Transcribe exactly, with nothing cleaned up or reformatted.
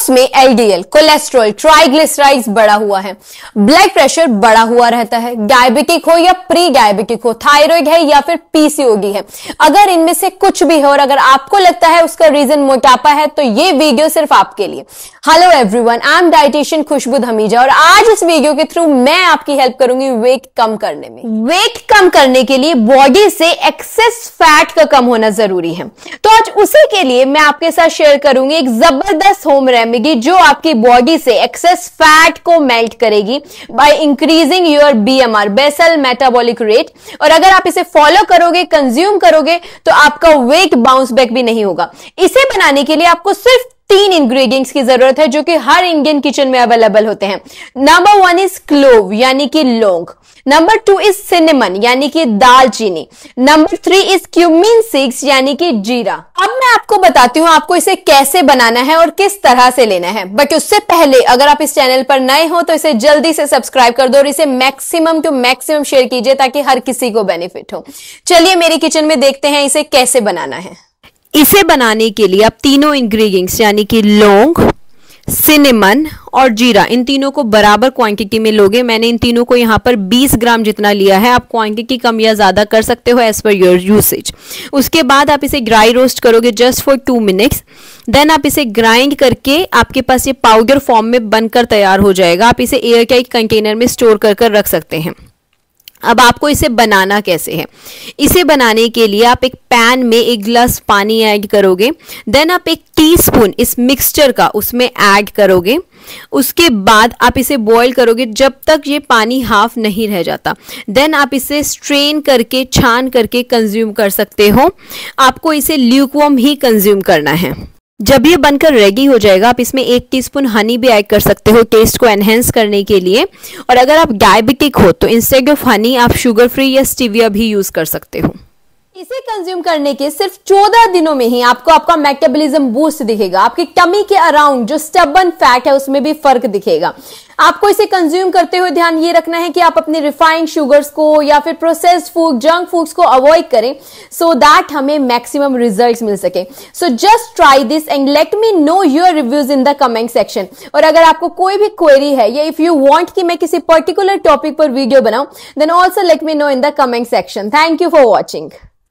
में LDL, cholesterol, triglycerides बढ़ा हुआ है, ब्लड प्रेशर बढ़ा हुआ रहता है, डायबिटिक हो या प्री डायबिटिक हो, थायराइड है या फिर पीसीओडी है, अगर इनमें से कुछ भी है और अगर आपको लगता है उसका रीजन मोटापा है तो ये वीडियो सिर्फ आपके लिए। Hello everyone, I am dietitian Khushboo Dhamija और आज इस वीडियो के थ्रू मैं आपकी हेल्प करूंगी वेट कम करने में। वेट कम करने के लिए बॉडी से एक्सेस फैट का कम होना जरूरी है, तो आज उसी के लिए मैं आपके साथ शेयर करूंगी एक जबरदस्त होम रेमेडी जो आपकी बॉडी से एक्सेस फैट को मेल्ट करेगी by increasing your BMR, basal metabolic rate. और अगर आप इसे फॉलो करोगे, कंज्यूम करोगे तो आपका वेट बाउंस बैक भी नहीं होगा। इसे बनाने के लिए आपको सिर्फ तीन इंग्रेडिएंट्स की जरूरत है जो कि हर इंडियन किचन में अवेलेबल होते हैं। नंबर वन इज क्लोव यानी कि लौंग, नंबर टू इज सिनेमन यानी कि दालचीनी, number three is cumin seeds यानी कि जीरा। अब मैं आपको बताती हूं आपको इसे कैसे बनाना है और किस तरह से लेना है, बट उससे पहले अगर आप इस चैनल पर नए हो तो इसे जल्दी से सब्सक्राइब कर दो और इसे मैक्सिमम टू मैक्सिमम शेयर कीजिए ताकि हर किसी को बेनिफिट हो। चलिए मेरी किचन में देखते हैं इसे कैसे बनाना है। इसे बनाने के लिए आप तीनों इंग्रेडिएंट्स यानी कि लौंग, सिनेमन और जीरा, इन तीनों को बराबर क्वांटिटी में लोगे। मैंने इन तीनों को यहाँ पर बीस ग्राम जितना लिया है, आप क्वांटिटी कम या ज्यादा कर सकते हो एज पर योर यूसेज। उसके बाद आप इसे ड्राई रोस्ट करोगे just for two minutes. Then आप इसे ग्राइंड करके आपके पास ये पाउडर फॉर्म में बनकर तैयार हो जाएगा। आप इसे एयर टाइट कंटेनर में स्टोर कर कर रख सकते हैं। अब आपको इसे बनाना कैसे है, इसे बनाने के लिए आप एक पैन में एक गिलास पानी ऐड करोगे। देन आप एक टीस्पून इस मिक्सचर का उसमें ऐड करोगे। उसके बाद आप इसे बॉईल करोगे जब तक ये पानी हाफ नहीं रह जाता। देन आप इसे स्ट्रेन करके, छान करके कंज्यूम कर सकते हो। आपको इसे ल्यूकवार्म ही कंज्यूम करना है। जब ये बनकर रेडी हो जाएगा आप इसमें एक टीस्पून हनी भी ऐड कर सकते हो टेस्ट को एनहेंस करने के लिए। और अगर आप डायबिटिक हो तो इंस्टेड ऑफ हनी आप शुगर फ्री या स्टीविया भी यूज कर सकते हो। इसे कंज्यूम करने के सिर्फ चौदह दिनों में ही आपको आपका मेटाबॉलिज्म बूस्ट दिखेगा। आपकी टमी के अराउंड जो स्टबन फैट है उसमें भी फर्क दिखेगा। आपको इसे कंज्यूम करते हुए ध्यान ये रखना है कि आप अपने रिफाइंड शुगर्स को या फिर प्रोसेस्ड फूड, जंक फूड्स को अवॉइड करें सो दैट हमें मैक्सिमम रिजल्ट्स मिल सके। So just try this and let me know your reviews in the comment section. और अगर आपको कोई भी क्वेरी है या इफ यू वांट कि मैं किसी पर्टिकुलर टॉपिक पर वीडियो बनाऊं then also let me know in the comment section. Thank you for watching.